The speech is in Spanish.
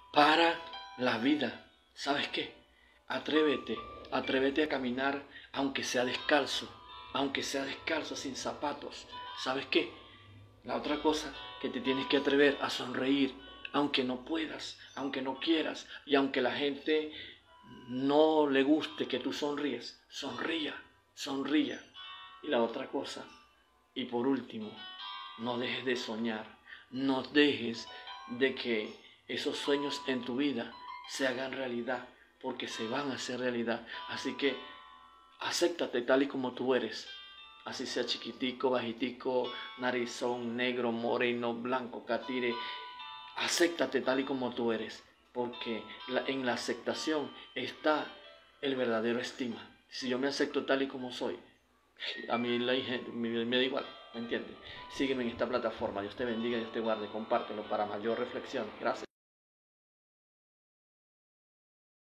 para la vida. ¿Sabes qué? Atrévete a caminar aunque sea descalzo, sin zapatos. ¿Sabes qué? La otra cosa, que te tienes que atrever a sonreír, aunque no puedas, aunque no quieras, y aunque la gente no le guste que tú sonríes, sonría. Y la otra cosa, y por último, no dejes de soñar, no dejes de que esos sueños en tu vida se hagan realidad, porque se van a hacer realidad. Así que acéptate tal y como tú eres, así sea chiquitico, bajitico, narizón, negro, moreno, blanco, catire. Acéptate tal y como tú eres, porque en la aceptación está el verdadero estima. Si yo me acepto tal y como soy, a mí me da igual, ¿me entiendes? Sígueme en esta plataforma. Dios te bendiga, Dios te guarde, compártelo para mayor reflexión. Gracias.